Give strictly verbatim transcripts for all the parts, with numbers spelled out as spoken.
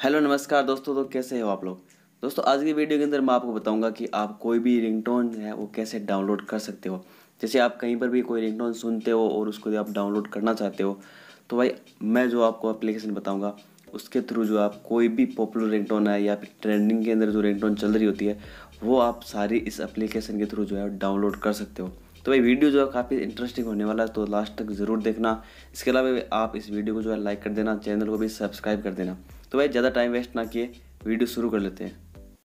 Hello नमस्कार दोस्तों। तो कैसे हो आप लोग। दोस्तों आज की वीडियो के अंदर मैं आपको बताऊंगा कि आप कोई भी रिंगटोन है वो कैसे डाउनलोड कर सकते हो। जैसे आप कहीं पर भी कोई रिंगटोन सुनते हो और उसको आप डाउनलोड करना चाहते हो, तो भाई मैं जो आपको एप्लीकेशन बताऊंगा उसके थ्रू जो आप कोई भी पॉपुलर रिंगटोन है या फिर ट्रेंडिंग के अंदर जो रिंगटोन चल रही होती है वो आप सारी इस एप्लीकेशन के थ्रू जो है डाउनलोड कर सकते हो। तो भाई वीडियो जो है काफ़ी इंटरेस्टिंग होने वाला है, तो लास्ट तक ज़रूर देखना। इसके अलावा आप इस वीडियो को जो है लाइक कर देना, चैनल को भी सब्सक्राइब कर देना। तो भाई ज़्यादा टाइम वेस्ट ना किए वीडियो शुरू कर लेते हैं।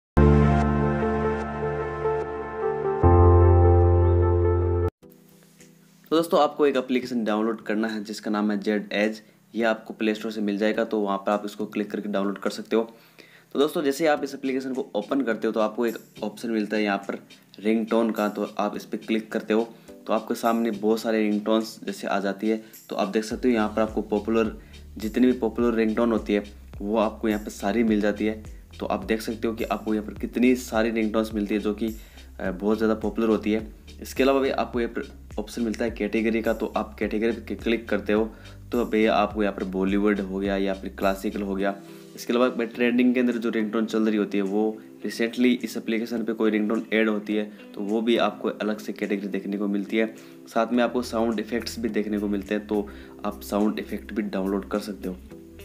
तो दोस्तों आपको एक एप्लीकेशन डाउनलोड करना है जिसका नाम है जेड एज। ये आपको प्ले स्टोर से मिल जाएगा, तो वहाँ पर आप इसको क्लिक करके डाउनलोड कर सकते हो। तो दोस्तों जैसे आप इस एप्लीकेशन को ओपन करते हो तो आपको एक ऑप्शन मिलता है यहाँ पर रिंगटोन का, तो आप इस पर क्लिक करते हो तो आपके सामने बहुत सारे रिंगटोन्स जैसे आ जाती है। तो आप देख सकते हो यहाँ पर आपको पॉपुलर जितनी भी पॉपुलर रिंगटोन होती है वो आपको यहाँ पर सारी मिल जाती है। तो आप देख सकते हो कि आपको यहाँ पर कितनी सारी रिंगटोन्स मिलती है जो कि बहुत ज़्यादा पॉपुलर होती है। इसके अलावा भी आपको यहाँ पर ऑप्शन मिलता है कैटेगरी का, तो आप कैटेगरी पे क्लिक करते हो तो भैया आपको यहाँ पर बॉलीवुड हो गया या फिर क्लासिकल हो गया। इसके अलावा ट्रेंडिंग के अंदर जो रिंगटोन चल रही होती है वो रिसेंटली इस एप्लीकेशन पे कोई रिंगटोन ऐड होती है तो वो भी आपको अलग से कैटेगरी देखने को मिलती है। साथ में आपको साउंड इफेक्ट्स भी देखने को मिलते हैं, तो आप साउंड इफेक्ट भी डाउनलोड कर सकते हो।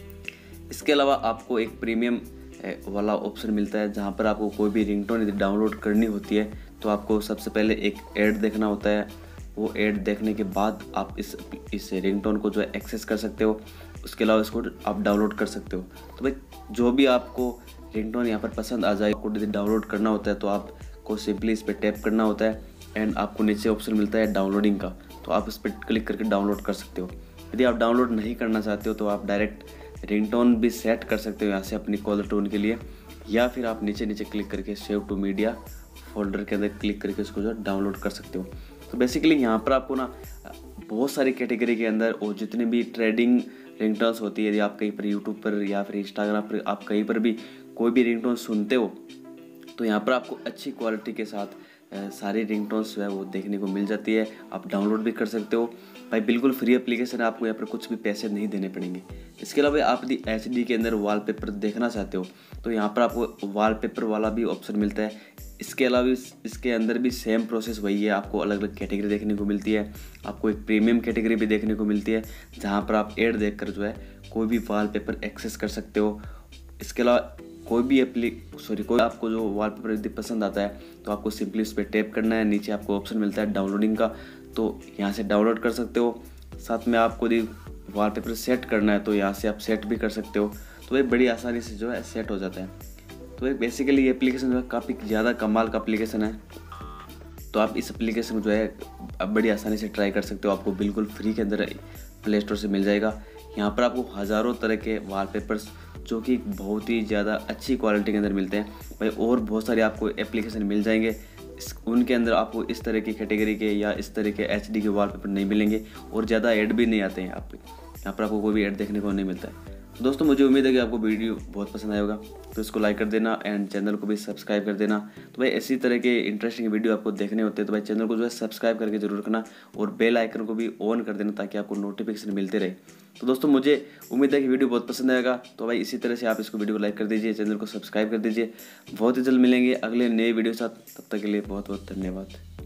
इसके अलावा आपको एक प्रीमियम वाला ऑप्शन मिलता है जहाँ पर आपको कोई भी रिंगटोन डाउनलोड करनी होती है तो आपको सबसे पहले एक ऐड देखना होता है। वो ऐड देखने के बाद आप इस इस रिंगटोन को जो है एक्सेस कर सकते हो। उसके अलावा इसको आप डाउनलोड कर सकते हो। तो भाई जो भी आपको रिंगटोन यहाँ पर पसंद आ जाए आपको डाउनलोड करना होता है तो आपको सिंपली इस पर टैप करना होता है एंड आपको नीचे ऑप्शन मिलता है डाउनलोडिंग का, तो आप इस पर क्लिक करके डाउनलोड कर सकते हो। यदि आप डाउनलोड नहीं करना चाहते हो तो आप डायरेक्ट रिंगटोन भी सेट कर सकते हो यहाँ से अपनी कॉलर टोन के लिए, या फिर आप नीचे नीचे क्लिक करके सेव टू मीडिया फोल्डर के अंदर क्लिक करके उसको जो डाउनलोड कर सकते हो। तो बेसिकली यहाँ पर आपको ना बहुत सारी कैटेगरी के अंदर और जितने भी ट्रेडिंग रिंगटोन्स होती है, यदि आप कहीं पर यूट्यूब पर या फिर इंस्टाग्राम पर आप कहीं पर भी कोई भी रिंगटोन सुनते हो तो यहाँ पर आपको अच्छी क्वालिटी के साथ सारी रिंगटोन्स जो है वो देखने को मिल जाती है। आप डाउनलोड भी कर सकते हो भाई, बिल्कुल फ्री एप्लीकेशन है, आपको यहाँ पर कुछ भी पैसे नहीं देने पड़ेंगे। इसके अलावा आप यदि एच डी के अंदर वॉलपेपर देखना चाहते हो तो यहाँ पर आपको वॉलपेपर वाला भी ऑप्शन मिलता है। इसके अलावा इसके अंदर भी सेम प्रोसेस वही है, आपको अलग अलग कैटेगरी देखने को मिलती है। आपको एक प्रीमियम कैटेगरी भी देखने को मिलती है जहाँ पर आप ऐड देखकर जो है कोई भी वॉलपेपर एक्सेस कर सकते हो। इसके अलावा कोई भी एप्ली सॉरी कोई आपको जो वॉलपेपर यदि पसंद आता है तो आपको सिंपली उस पर टैप करना है, नीचे आपको ऑप्शन मिलता है डाउनलोडिंग का, तो यहाँ से डाउनलोड कर सकते हो। साथ में आपको यदि वॉलपेपर सेट करना है तो यहाँ से आप सेट भी कर सकते हो। तो ये बड़ी आसानी से जो है सेट हो जाता है। तो एक बेसिकली ये एप्लीकेशन जो है काफ़ी ज़्यादा कमाल का एप्लीकेशन है, तो आप इस एप्लीकेशन को जो है अब बड़ी आसानी से ट्राई कर सकते हो। आपको बिल्कुल फ्री के अंदर प्ले स्टोर से मिल जाएगा। यहाँ पर आपको हज़ारों तरह के वॉलपेपर्स जो कि बहुत ही ज़्यादा अच्छी क्वालिटी के अंदर मिलते हैं भाई, और बहुत सारे आपको एप्लीकेशन मिल जाएंगे। इस उनके अंदर आपको इस तरह की कैटेगरी के या इस तरह के एच डी के वॉलपेपर नहीं मिलेंगे और ज़्यादा ऐड भी नहीं आते हैं। आप यहाँ पर आपको कोई भी ऐड देखने को नहीं मिलता है। तो दोस्तों मुझे उम्मीद है कि आपको वीडियो बहुत पसंद आएगा, तो इसको लाइक कर देना एंड चैनल को भी सब्सक्राइब कर देना। तो भाई इसी तरह के इंटरेस्टिंग वीडियो आपको देखने होते हैं तो भाई चैनल को जो है सब्सक्राइब करके जरूर रखना और बेल आइकन को भी ऑन कर देना ताकि आपको नोटिफिकेशन मिलते रहे। तो दोस्तों मुझे उम्मीद है कि वीडियो बहुत पसंद आएगा, तो भाई इसी तरह से आप इसको वीडियो को लाइक कर दीजिए, चैनल को सब्सक्राइब कर दीजिए। बहुत ही जल्द मिलेंगे अगले नए वीडियो के साथ, तब तक के लिए बहुत बहुत धन्यवाद।